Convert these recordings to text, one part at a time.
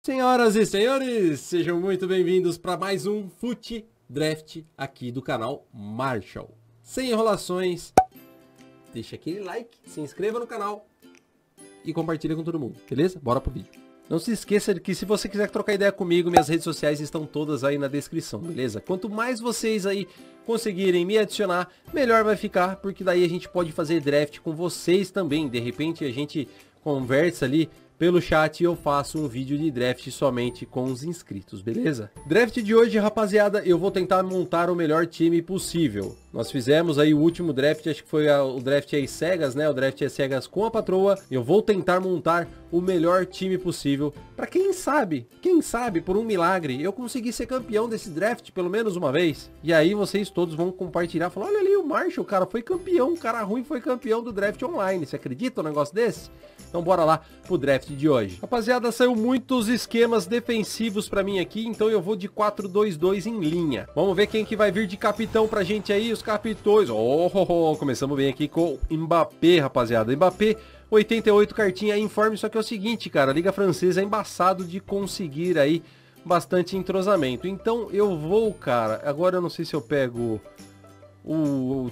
Senhoras e senhores, sejam muito bem-vindos para mais um Fute Draft aqui do canal Marshall. Sem enrolações, deixa aquele like, se inscreva no canal e compartilha com todo mundo, beleza? Bora pro vídeo. Não se esqueça de que se você quiser trocar ideia comigo, minhas redes sociais estão todas aí na descrição, beleza? Quanto mais vocês aí conseguirem me adicionar, melhor vai ficar, porque daí a gente pode fazer draft com vocês também. De repente a gente conversa ali pelo chat e eu faço um vídeo de draft somente com os inscritos, beleza? Draft de hoje, rapaziada, eu vou tentar montar o melhor time possível. Nós fizemos aí o último draft, acho que foi o draft às cegas, né? O draft às cegas com a patroa. Eu vou tentar montar o melhor time possível para quem sabe, por um milagre, eu consegui ser campeão desse draft pelo menos uma vez. E aí vocês todos vão compartilhar, falar, olha ali o Marshall, cara, foi campeão, o cara ruim foi campeão do draft online. Você acredita um negócio desse? Então bora lá pro draft de hoje. Rapaziada, saiu muitos esquemas defensivos pra mim aqui, então eu vou de 4-2-2 em linha. Vamos ver quem que vai vir de capitão pra gente aí, os capitões. Começamos bem aqui com Mbappé, rapaziada. Mbappé, 88 cartinha informe, só que é o seguinte, cara, a Liga Francesa é embaçado de conseguir aí bastante entrosamento. Então eu vou, cara, agora eu não sei se eu pego o...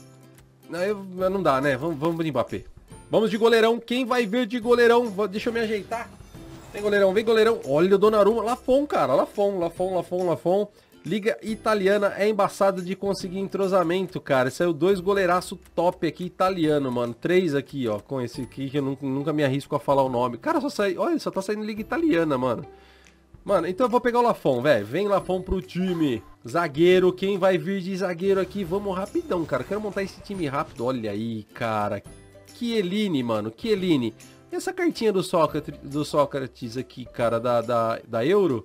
Não dá, né? Vamos de Mbappé. Vamos de goleirão. Quem vai vir de goleirão? Deixa eu me ajeitar. Vem goleirão, vem goleirão. Olha o Donnarumma. Lafon, cara. Lafon. Liga italiana é embaçada de conseguir entrosamento, cara. Saiu dois goleiraço top aqui, italiano, mano. 3 aqui, ó. Com esse aqui que eu nunca me arrisco a falar o nome. Cara, olha, só tá saindo liga italiana, mano. Mano, então eu vou pegar o Lafon, velho. Vem Lafon pro time. Zagueiro, quem vai vir de zagueiro aqui? Vamos rapidão, cara. Quero montar esse time rápido. Olha aí, cara. Chiellini, mano, Chiellini. E essa cartinha do Sócrates aqui, cara, da Euro?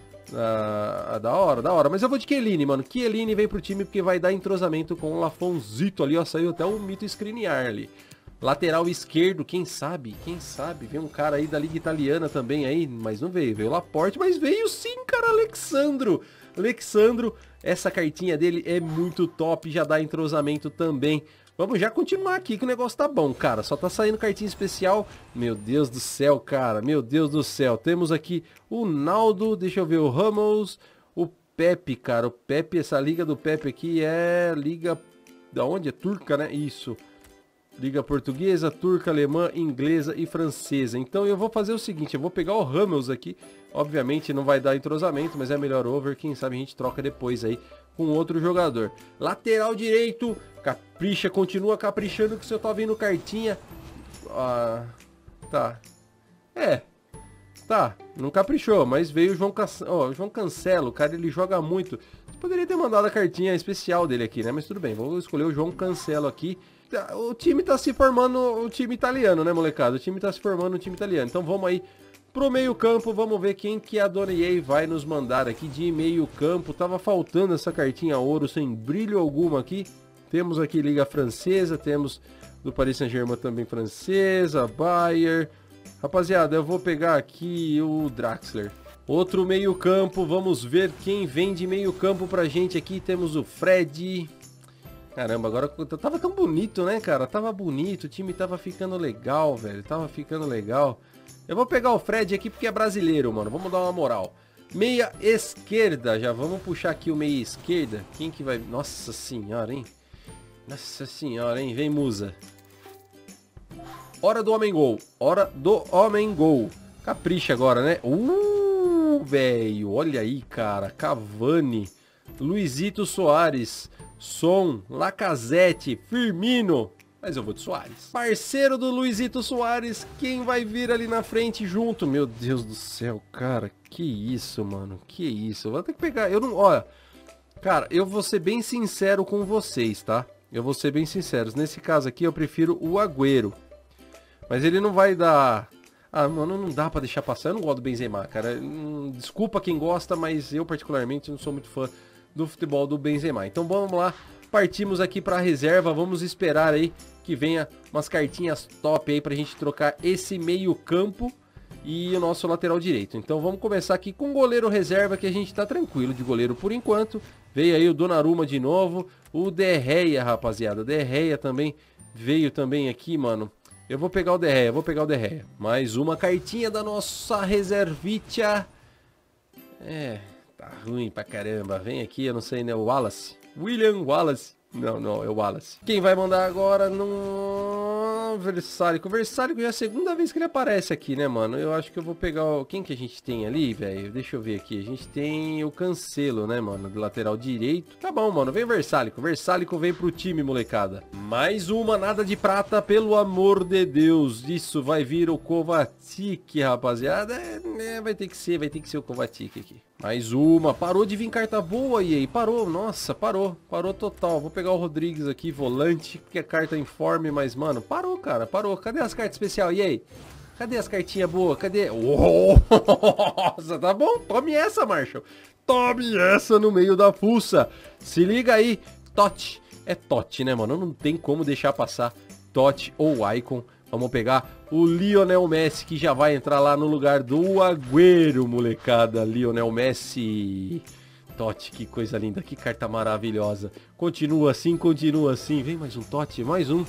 Da hora. Mas eu vou de Chiellini, mano. Chiellini vem pro time porque vai dar entrosamento com o Lafonzito ali, ó. Saiu até um mito Skriniar ali. Lateral esquerdo, quem sabe? Vem um cara aí da Liga Italiana também aí, mas não veio. Veio o Laporte, mas veio sim, cara, Alexandro, essa cartinha dele é muito top, já dá entrosamento também. Vamos já continuar aqui que o negócio tá bom, cara. Só tá saindo cartinha especial. Meu Deus do céu, cara. Meu Deus do céu. Temos aqui o Naldo. Deixa eu ver o Ramos. O Pepe, cara. O Pepe, essa liga do Pepe aqui é liga... Da onde? É turca, né? Isso. Liga portuguesa, turca, alemã, inglesa e francesa. Então eu vou fazer o seguinte. Eu vou pegar o Ramos aqui. Obviamente não vai dar entrosamento, mas é melhor over. Quem sabe a gente troca depois aí com outro jogador. Lateral direito. Capricha, continua caprichando que você tá vendo cartinha. Tá. Tá, não caprichou, mas veio o João Cancelo, cara, ele joga muito. Você poderia ter mandado a cartinha especial dele aqui, né? Mas tudo bem, vou escolher o João Cancelo aqui. O time tá se formando, o time italiano, né, molecada? O time tá se formando, o time italiano. Então vamos aí pro meio campo, vamos ver quem que a Dona EA vai nos mandar aqui de meio campo. Tava faltando essa cartinha ouro sem brilho alguma aqui. Temos aqui Liga Francesa, temos do Paris Saint-Germain também francesa, Bayern. Rapaziada, eu vou pegar aqui o Draxler. Outro meio campo, vamos ver quem vem de meio campo pra gente aqui. Temos o Fred. Caramba, agora tava tão bonito, né, cara? Tava bonito, o time tava ficando legal, velho. Tava ficando legal. Eu vou pegar o Fred aqui porque é brasileiro, mano. Vamos dar uma moral. Meia esquerda, já vamos puxar aqui o meia esquerda. Quem que vai... Nossa senhora, hein? Nossa senhora, hein? Vem, musa. Hora do homem gol. Hora do homem gol. Capricha agora, né? Velho. Olha aí, cara. Cavani. Luizito Soares. Son. Lacazette. Firmino. Mas eu vou de Soares. Parceiro do Luizito Soares. Quem vai vir ali na frente junto? Meu Deus do céu, cara. Que isso, mano. Que isso. Eu vou ter que pegar... Eu não... Olha... Cara, eu vou ser bem sincero com vocês, tá? Eu vou ser bem sincero. Nesse caso aqui, eu prefiro o Agüero. Mas ele não vai dar... mano, não dá pra deixar passar. Eu não gosto do Benzema, cara. Desculpa quem gosta, mas eu particularmente não sou muito fã do futebol do Benzema. Então vamos lá. Partimos aqui pra reserva. Vamos esperar aí que venha umas cartinhas top aí pra gente trocar esse meio campo e o nosso lateral direito. Então vamos começar aqui com o goleiro reserva, que a gente tá tranquilo de goleiro por enquanto. Veio aí o Donnarumma de novo. O De Gea, rapaziada. De Gea também veio também aqui, mano. Eu vou pegar o De Gea, Mais uma cartinha da nossa reservitia. Tá ruim pra caramba. Vem aqui, eu não sei, né? O Wallace. William Wallace. Não, é o Wallace. Quem vai mandar agora no Versálico. O Versálico já é a segunda vez que ele aparece aqui, né, mano? Eu acho que eu vou pegar o... Quem que a gente tem ali, velho? Deixa eu ver aqui. A gente tem o Cancelo, né, mano? Do lateral direito. Tá bom, mano. Vem o Versálico. O Versálico vem pro time, molecada. Mais uma, nada de prata, pelo amor de Deus. Isso vai vir o Kovacic, rapaziada. Vai ter que ser o Kovacic aqui. Mais uma. Parou de vir carta boa, EA. Parou, nossa, parou. Parou total. Vou pegar o Rodrigues aqui, volante, que é carta informe, mas, mano, parou, cara, parou. Cadê as cartas especiais, EA? Cadê as cartinhas boas? Cadê? Nossa, tá bom. Tome essa, Marshall. Tome essa no meio da fuça. Se liga aí. Totti. É Totti, né, mano? Não tem como deixar passar Totti ou Icon. Vamos pegar o Lionel Messi, que já vai entrar lá no lugar do Agüero, molecada. Lionel Messi. Totti, que coisa linda, que carta maravilhosa. Continua assim, continua assim. Vem mais um Totti, mais um.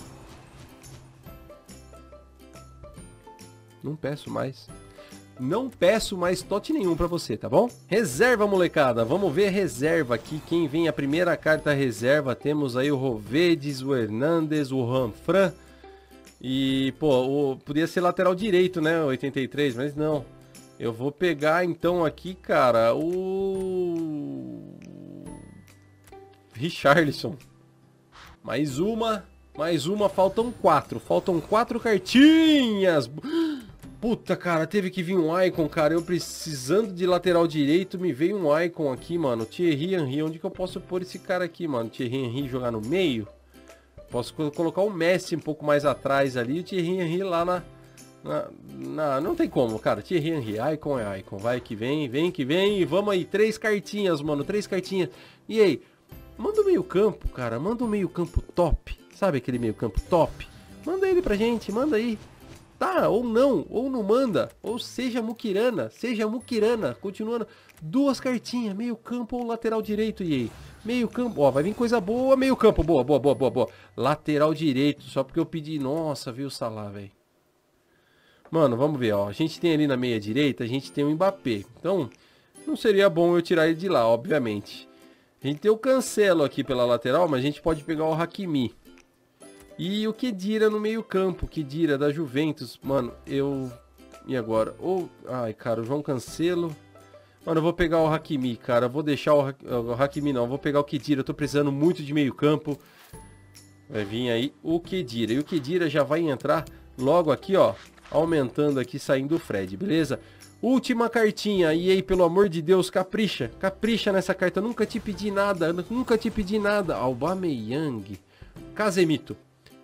Não peço mais. Não peço mais Totti nenhum pra você, tá bom? Reserva, molecada. Vamos ver reserva aqui. Quem vem a primeira carta reserva. Temos aí o Rovedes, o Hernandes, o Ranfran. E, pô, podia ser lateral direito, né? 83, mas não. Eu vou pegar, então, aqui, cara, o... Richarlison. Mais uma. Faltam 4. Faltam 4 cartinhas. Puta, cara, teve que vir um Icon, cara. Eu precisando de lateral direito, me veio um Icon aqui, mano. Thierry Henry. Onde que eu posso pôr esse cara aqui, mano? Thierry Henry jogar no meio? Posso colocar o Messi um pouco mais atrás ali, o Thierry Henry lá não tem como, cara. Thierry Henry, Icon é Icon. Vai que vem, e vamos aí. 3 cartinhas, mano, 3 cartinhas. E aí, manda o meio campo, cara. Manda o meio campo top. Sabe aquele meio campo top? Manda ele pra gente, manda aí. Tá, ou não manda. Ou seja Mukirana, continuando. 2 cartinhas, meio campo ou lateral direito, e aí? Meio campo, ó, vai vir coisa boa, meio campo, boa. Lateral direito, só porque eu pedi, nossa, viu o Salah, velho. Mano, vamos ver, ó, a gente tem ali na meia direita, a gente tem o Mbappé. Então, não seria bom eu tirar ele de lá, obviamente. A gente tem o Cancelo aqui pela lateral, mas a gente pode pegar o Hakimi. E o Khedira no meio campo, Khedira da Juventus, mano, E agora? Ai, cara, o João Cancelo... Mano, eu vou pegar o Hakimi, cara. Vou deixar o Hakimi não. Vou pegar o Khedira. Eu tô precisando muito de meio campo. Vai vir aí o Khedira. E o Khedira já vai entrar logo aqui, ó. Aumentando aqui, saindo o Fred, beleza? Última cartinha. E aí, pelo amor de Deus, capricha. Capricha nessa carta. Eu nunca te pedi nada. Aubameyang. Casemiro,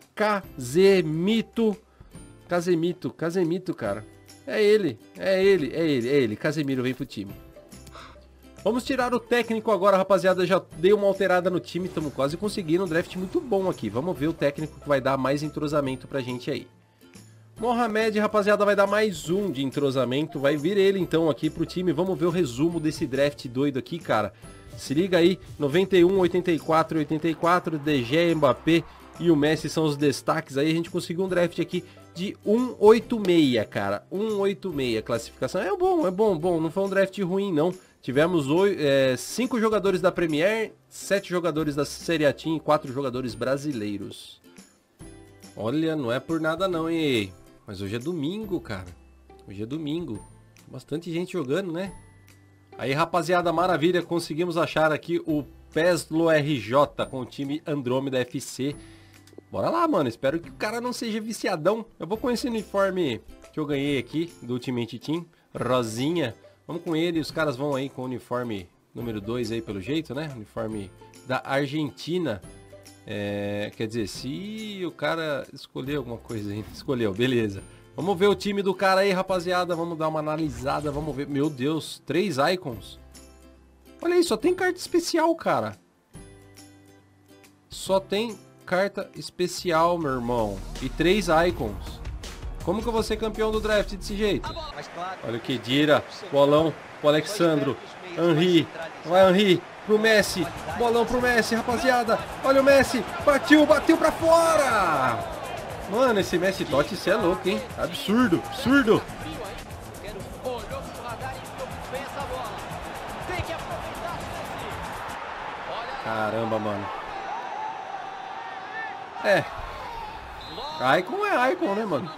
cara. É ele. Casemiro vem pro time. Vamos tirar o técnico agora, rapaziada. Já dei uma alterada no time. Estamos quase conseguindo um draft muito bom aqui. Vamos ver o técnico que vai dar mais entrosamento pra gente aí. Mohamed, rapaziada, vai dar mais um de entrosamento. Vai vir ele, então, aqui pro time. Vamos ver o resumo desse draft doido aqui, cara. Se liga aí. 91, 84, 84. De Gea, Mbappé e o Messi são os destaques. Aí a gente conseguiu um draft aqui de 186, cara. 186 classificação. É bom. Não foi um draft ruim, não. Tivemos 5 jogadores da Premier, 7 jogadores da Serie A Team e 4 jogadores brasileiros. Olha, não é por nada não, hein? Mas hoje é domingo, cara. Hoje é domingo. Bastante gente jogando, né? Aí, rapaziada, maravilha. Conseguimos achar aqui o Peslo RJ com o time Andrômeda FC. Bora lá, mano. Espero que o cara não seja viciadão. Eu vou com esse uniforme que eu ganhei aqui do Ultimate Team. Rosinha. Vamos com ele. Os caras vão aí com o uniforme número 2 aí, pelo jeito, né? Uniforme da Argentina. Quer dizer, se o cara escolheu alguma coisa aí. Escolheu, beleza. Vamos ver o time do cara aí, rapaziada. Vamos dar uma analisada. Vamos ver. Meu Deus, 3 icons. Olha aí, só tem carta especial, cara. Só tem carta especial, meu irmão. E 3 icons. Como que eu vou ser campeão do draft desse jeito? Olha o Khedira. Bolão pro Alexandro. Henry. Vai, Henry. Pro Messi. Bolão pro Messi, rapaziada. Olha o Messi. Bateu pra fora. Mano, esse Messi Totti, isso é louco, hein? Absurdo, absurdo. Caramba, mano. É. Icon é Icon, né, mano?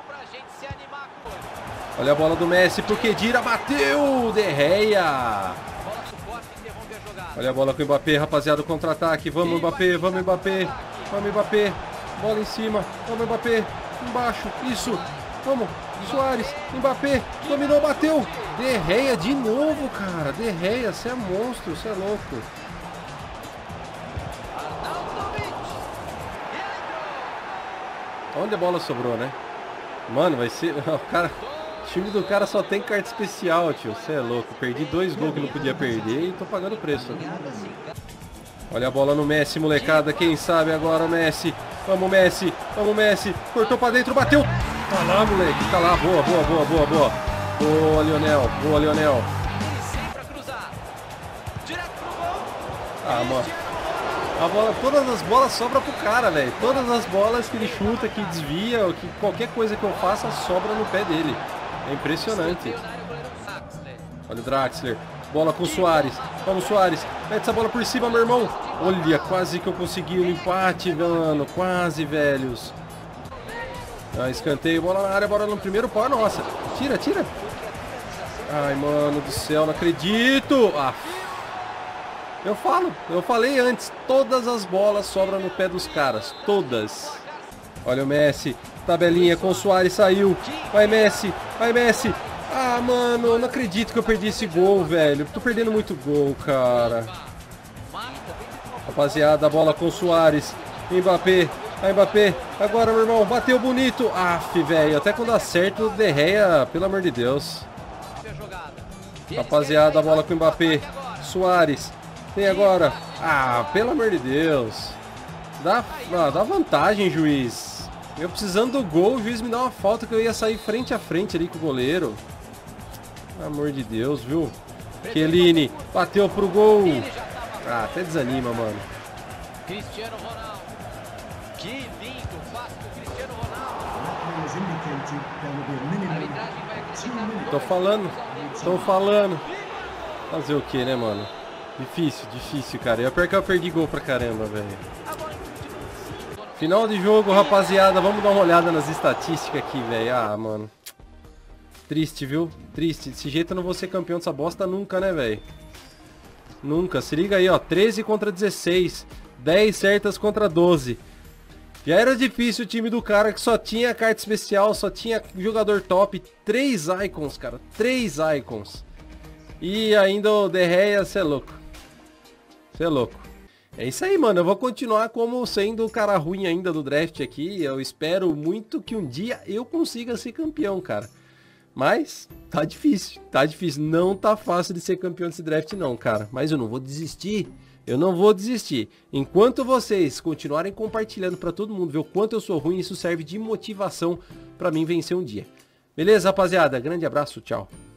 Olha a bola do Messi pro Khedira, bateu! De Gea. Olha a bola com o Mbappé, rapaziada, o contra-ataque. Vamos, Mbappé, vamos, Mbappé. Vamos, Mbappé. Bola em cima. Vamos, Mbappé. Embaixo. Isso. Vamos. Suárez. Mbappé. Dominou, bateu. De Gea de novo, cara. De Gea, você é monstro, você é louco. Onde a bola sobrou, né? Mano, vai ser... O cara... O time do cara só tem carta especial, tio. Você é louco. Perdi 2 gols que não podia perder e tô pagando preço. Olha a bola no Messi, molecada. Quem sabe agora o Messi. Vamos, Messi. Vamos, Messi. Cortou pra dentro, bateu. Tá lá, moleque. Tá lá. Boa, boa, boa, boa, boa. Boa, Lionel. Boa, Lionel. Ah, mano. A bola, todas as bolas sobram pro cara, velho. Todas as bolas que ele chuta, que desvia, ou que qualquer coisa que eu faça, sobra no pé dele. É impressionante. Olha o Draxler. Bola com o Suárez. Vamos, Suárez. Mete essa bola por cima, meu irmão. Olha, quase que eu consegui o empate, mano. Quase, velhos. Ah, escanteio. Bola na área, bola no primeiro pau. Nossa. Tira, tira. Ai, mano do céu, não acredito. Ah. Eu falei antes, todas as bolas sobram no pé dos caras, todas. Olha o Messi, tabelinha com o Suárez, saiu. Vai Messi, vai Messi. Ah, mano, eu não acredito que eu perdi esse gol, velho. Tô perdendo muito gol, cara. Rapaziada, a bola com o Suárez. Mbappé, vai Mbappé. Agora, meu irmão, bateu bonito. Aff, velho, até quando acerta o De Gea, pelo amor de Deus. Rapaziada, a bola com o Mbappé. Suárez. Tem agora. Ah, pelo amor de Deus. Dá vantagem, juiz. Eu precisando do gol, o juiz me dá uma falta que eu ia sair frente a frente ali com o goleiro. Pelo amor de Deus, viu? Chiellini bateu pro gol. Ah, até desanima, mano. Cristiano Ronaldo. Que lindo passe do Cristiano Ronaldo. A arbitragem vai acrescentar. Tô falando. Fazer o que, né, mano? Difícil, difícil, cara. E é pior que eu perdi gol pra caramba, velho. Final de jogo, rapaziada. Vamos dar uma olhada nas estatísticas aqui, velho. Ah, mano. Triste, viu? Triste. Desse jeito eu não vou ser campeão dessa bosta nunca, né, velho? Nunca. Se liga aí, ó. 13 contra 16. 10 certas contra 12. Já era difícil o time do cara que só tinha carta especial, só tinha jogador top. 3 icons, cara. 3 icons. E ainda o De Gea, cê é louco. Você é louco. É isso aí, mano. Eu vou continuar como sendo o cara ruim ainda do draft aqui. Eu espero muito que um dia eu consiga ser campeão, cara. Mas tá difícil. Tá difícil. Não tá fácil de ser campeão desse draft não, cara. Mas eu não vou desistir. Eu não vou desistir. Enquanto vocês continuarem compartilhando pra todo mundo ver o quanto eu sou ruim, isso serve de motivação pra mim vencer um dia. Beleza, rapaziada? Grande abraço. Tchau.